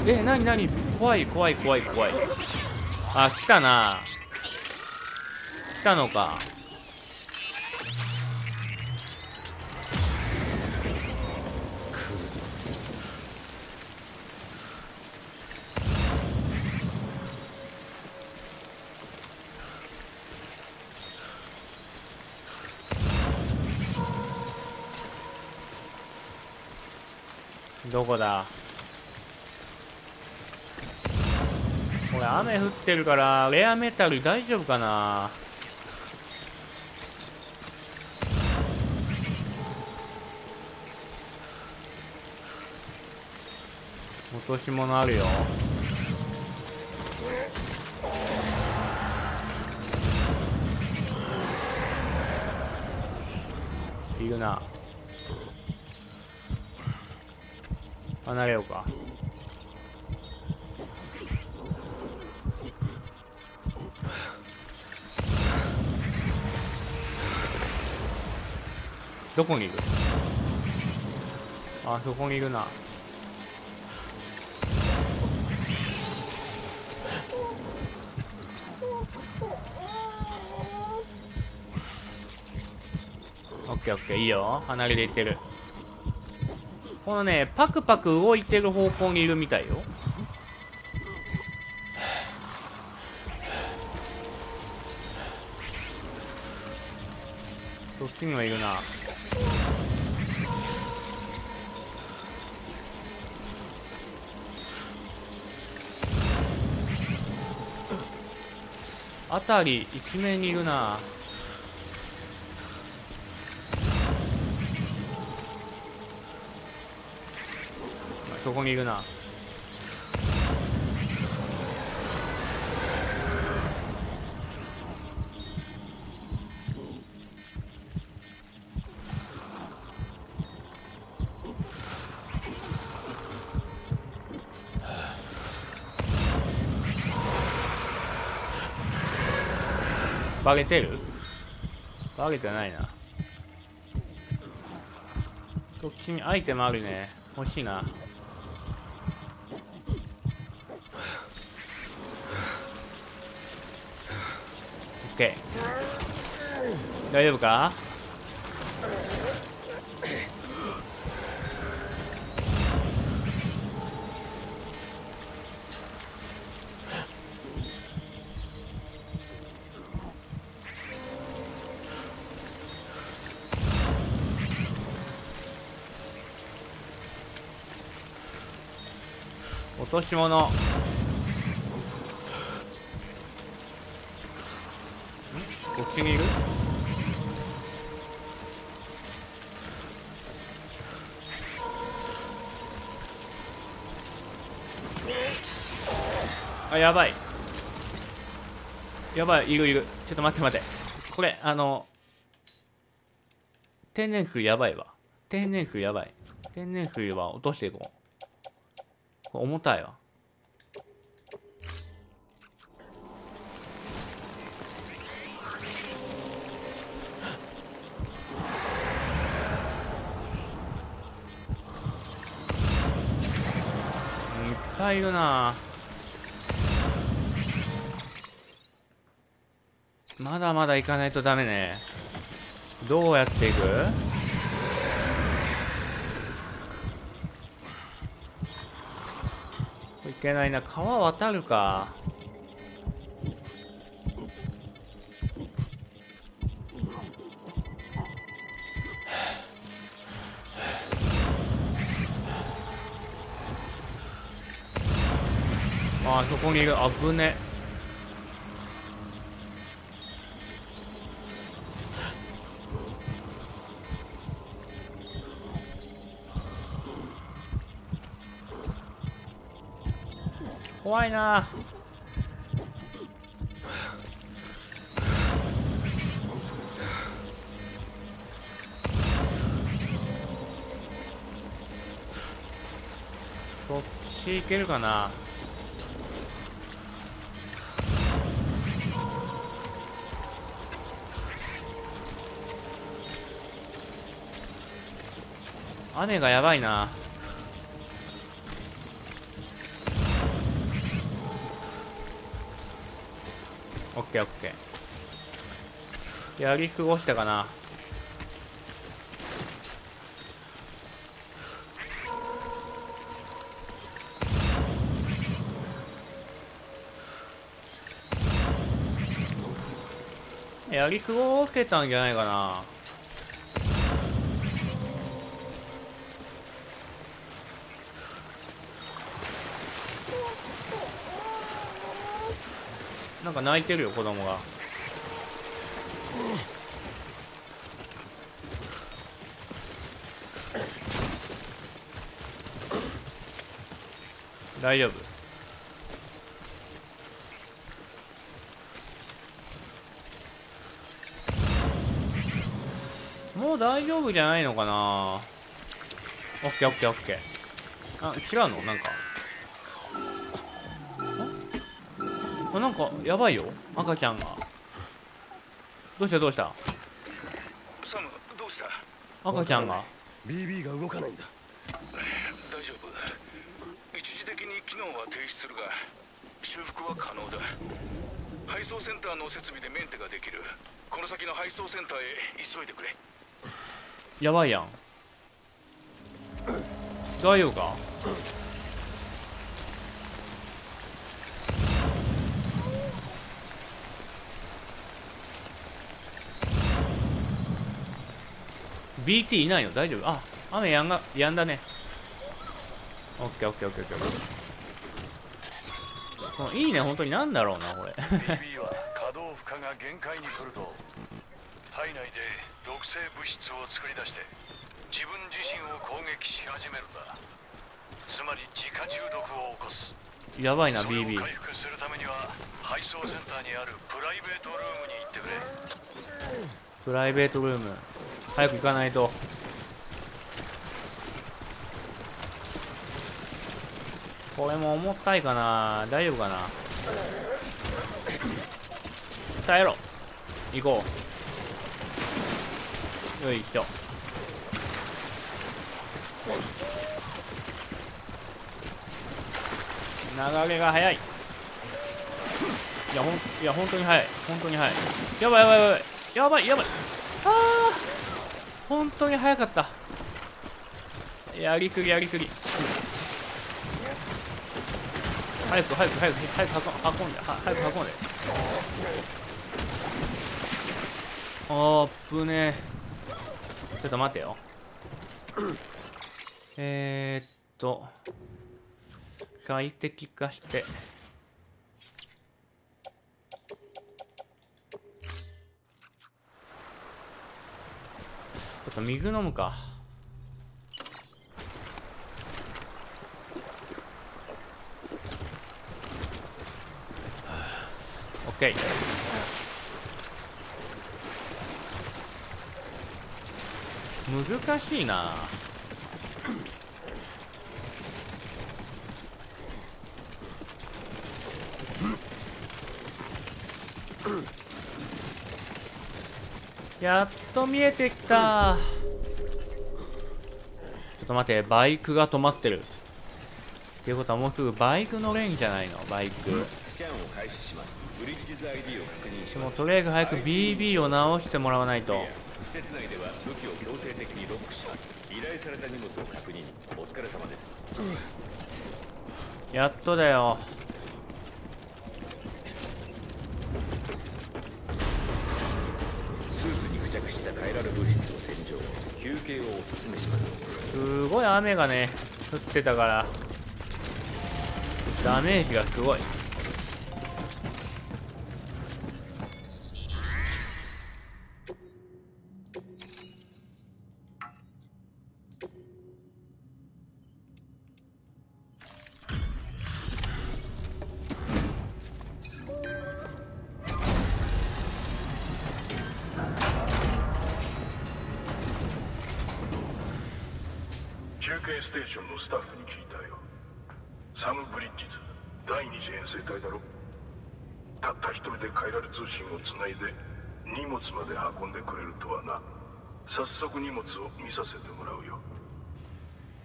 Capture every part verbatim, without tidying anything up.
え、なになに、怖い怖い怖い怖い。あ、来たな。来たのか。どこだ。これ雨降ってるからレアメタル大丈夫かな。落とし物あるよ。いるな。離れようか。どこにいる。あそこにいるな。オッケーオッケー、いいよ。離れていってる。このね、パクパク動いてる方向にいるみたいよ。そっちにもいるな。あたり一面にいるな。そこにいるな。バレてる？バレてないな。こっちにアイテムあるね。欲しいな。オッケー。大丈夫か？落とし物。ん？こっちにいる？あ、やばい。やばい、いるいる。ちょっと待って待って。これ、あの、天然水やばいわ。天然水やばい。天然水は落としていこう。これ重たいわ。いっぱいいるな。まだまだ行かないとダメね。どうやっていく？いけないな。川渡るか。あ、そこにいる。危ね。怖いな。そっち行けるかな。雨がやばいな。 オッケーオッケー。やり過ごしたかな。やり過ごせたんじゃないかな。なんか泣いてるよ子供が。大丈夫。もう大丈夫じゃないのかな。オッケーオッケーオッケー。あ、違うのなんか。あ、なんかやばいよ赤ちゃんが。どうしたどうした。 サムどうした。 赤ちゃんがビービー が動かないんだ。 大丈夫。一時的に機能は停止するが修復は可能だ。配送センターの設備でメンテができる。この先の配送センターへ急いでくれ。 やばいやん。大丈夫か。ビーティー いないの大丈夫。あ、雨やんがやんだね。オッケーオッケーオッケーオッケー。このいいね本当に。なんだろうなこれ。 ビービー は可動負荷が限界に来ると体内で毒性物質を作り出して自分自身を攻撃し始めるんだ。つまり自家中毒を起こす。 やばいな ビービー。 それを回復するためには配送センターにあるプライベートルームに行ってくれ。 プライベートルーム早く行かないと。これも重たいかな。大丈夫かな。耐えろ。行こう。よいしょ。流れが速い。いやほんいや本当に速い。本当に速い。やばいやばいやばいやばいやばい。ああ本当に速かった。やりすぎやりすぎ。早く早く早く早く運んで、は早く運んで。あーぶねえ。ちょっと待てよ。えーっと快適化して。ちょっと水飲むか。オッケー。難しいな。やっと見えてきた。ちょっと待って、バイクが止まってる。っていうことはもうすぐバイク乗れんじゃないの。バイクスキャンを開始します。ブリッジズ アイディー を確認しでもます。 とりあえず早く ビービー を直してもらわないと。 施設内では武器を強制的にロックします。依頼された荷物を確認。お疲れ様です。 やっとだよ。 スーツに付着したカイラル物質を洗浄。休憩をお勧めします。 すごい雨がね降ってたからダメージがすごい。 中継ステーションのスタッフに聞いたよ。サム・ブリッジズ第二次遠征隊だろ。たった一人でカイラル通信をつないで荷物まで運んでくれるとはな。早速荷物を見させてもらうよ。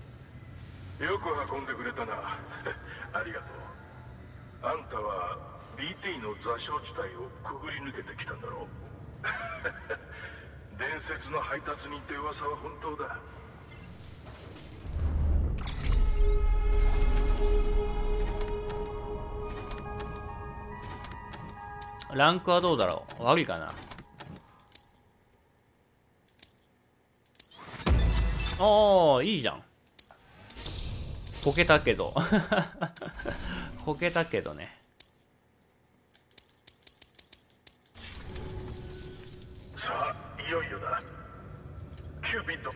よく運んでくれたな。ありがとう。あんたはビーティー の座礁地帯をくぐり抜けてきたんだろう。伝説の配達人って噂は本当だ。 ランクはどうだろう。悪いかな。おー、いいじゃん。こけたけど。こけたけどね。 さあ、いよいよだ。キューピッド。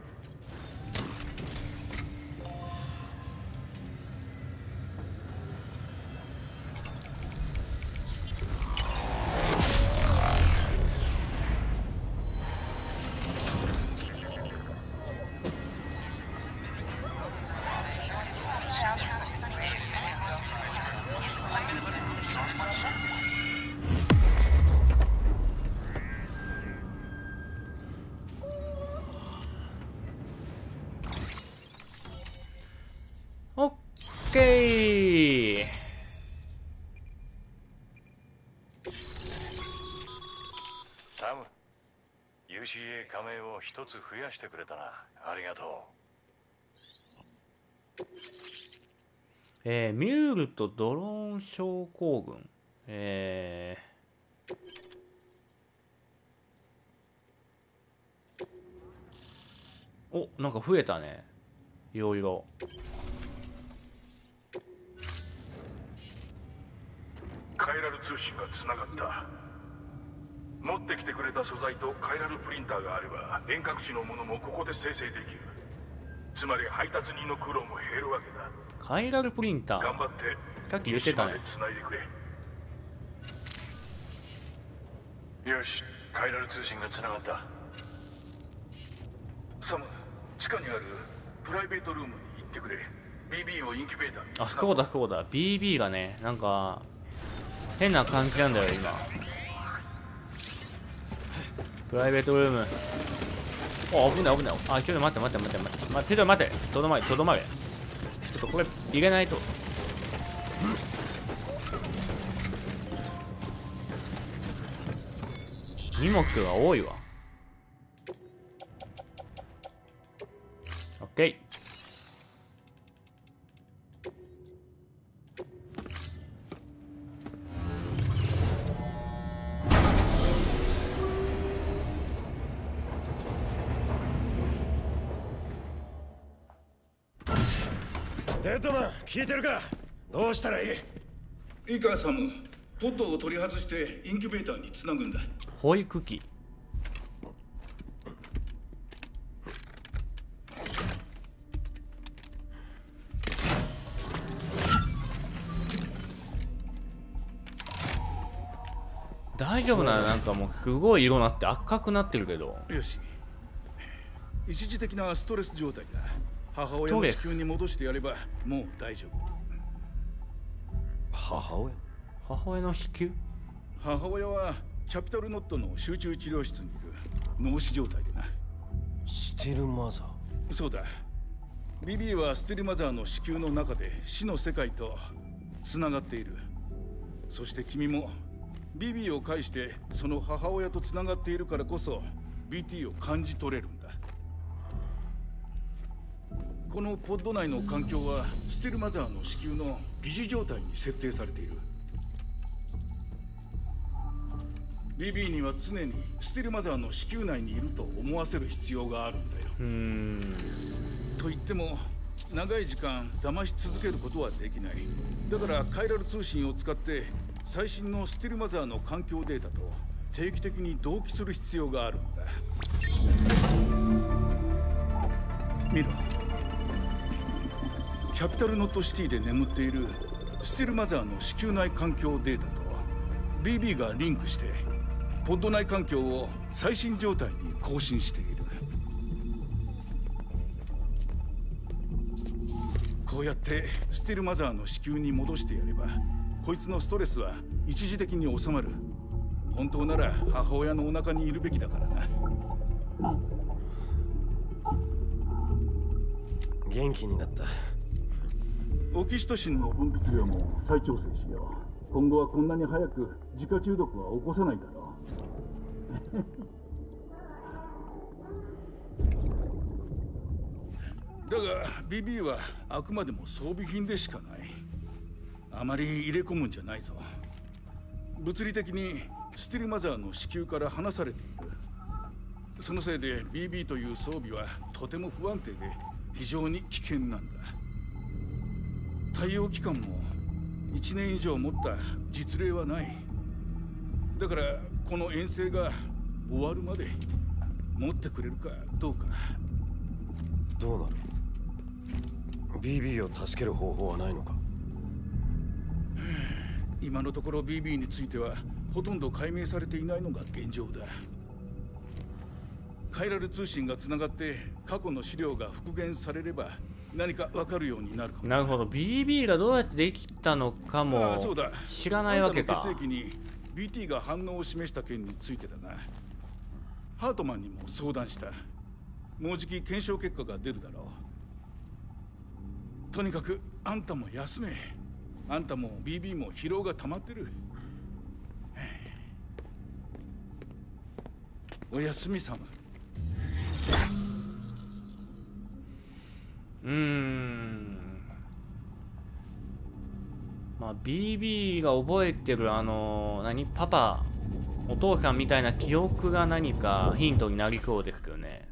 オッケー。 サム、ユーシーエー 加盟を一つ増やしてくれたな。ありがとう。 えー、ミュールとドローン症候群。えー、お、なんか増えたね。いろいろ。 カイラル通信がつながった。持ってきてくれた素材とカイラルプリンターがあれば遠隔地のものもここで生成できる。つまり配達人の苦労も減るわけだ。 カイラルプリンター。 頑張ってさっき言ってたね。 つないでくれ。 よし、カイラル通信がつながった。 サム、地下にあるプライベートルームに行ってくれ。 ビービー をインキュベーターにつなぐ。 あ、そうだそうだ。ビービー がね、なんか変な感じなんだよ今。プライベートルーム。お、危ない危ない。あ、ちょっと待って待って待って待って。待って、ちょっと待って。とどまれとどまれ。ちょっとこれ入れないと。荷物が多いわ。オッケー。 デッドマン、聞いてるか？どうしたらいい？ いいかサム、ポッドを取り外してインキュベーターにつなぐんだ。 保育器。大丈夫なの？なんかもうすごい色なって赤くなってるけど。 よし、一時的なストレス状態だ。母親の子宮に戻してやればもう大丈夫。 母親？ 母親の子宮？ 母親はキャピタルノットの集中治療室にいる脳死状態でな。 スティルマザー？ そうだ。ビビーはスティルマザーの子宮の中で死の世界とつながっている。そして君もビビーを介してその母親とつながっているからこそ ビーティー を感じ取れるんだ。このポッド内の環境はスティルマザーの子宮の疑似状態に設定されている。ビビーには常にスティルマザーの子宮内にいると思わせる必要があるんだよ。 うーん。 と言っても長い時間騙し続けることはできない。だからカイラル通信を使って最新のスティルマザーの環境データと定期的に同期する必要があるんだ。見ろ。キャピタルノットシティで眠っているスティルマザーの子宮内環境データと ビービー がリンクしてポッド内環境を最新状態に更新している。こうやってスティルマザーの子宮に戻してやればこいつのストレスは一時的に収まる。本当なら母親のお腹にいるべきだからな。 元気になった。 オキシトシンの分泌量も再調整しよう。 今後はこんなに早く自家中毒は起こさないだろうだが ビービー はあくまでも装備品でしかない。あまり入れ込むんじゃないぞ。物理的にスティルマザーの子宮から離されている。そのせいで ビービー という装備はとても不安定で非常に危険なんだ。対応期間もいちねん以上持った実例はない。だからこの遠征が終わるまで持ってくれるかどうか。 どうなる？ ビービー を助ける方法はないのか？ 今のところ ビービー についてはほとんど解明されていないのが現状だ。カイラル通信がつながって過去の資料が復元されれば何か分かるようになるかも。 なるほど。 ビービー がどうやってできたのかも知らないわけか。 あなたの血液に ビーティー が反応を示した件についてだが、ハートマンにも相談した。もうじき検証結果が出るだろう。とにかくあんたも休め。あんたも ビービー も疲労が溜まってる。おやすみさま。 うーん、まあ ビービー が覚えてるあの何パパお父さんみたいな記憶が何かヒントになりそうですけどね。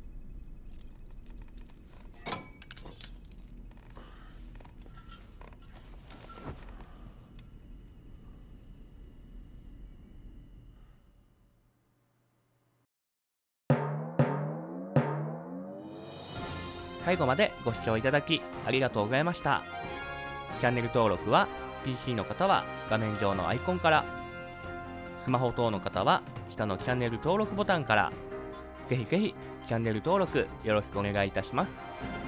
最後までご視聴いただきありがとうございました。チャンネル登録は ピーシー の方は画面上のアイコンから、スマホ等の方は下のチャンネル登録ボタンから、ぜひぜひチャンネル登録よろしくお願いいたします。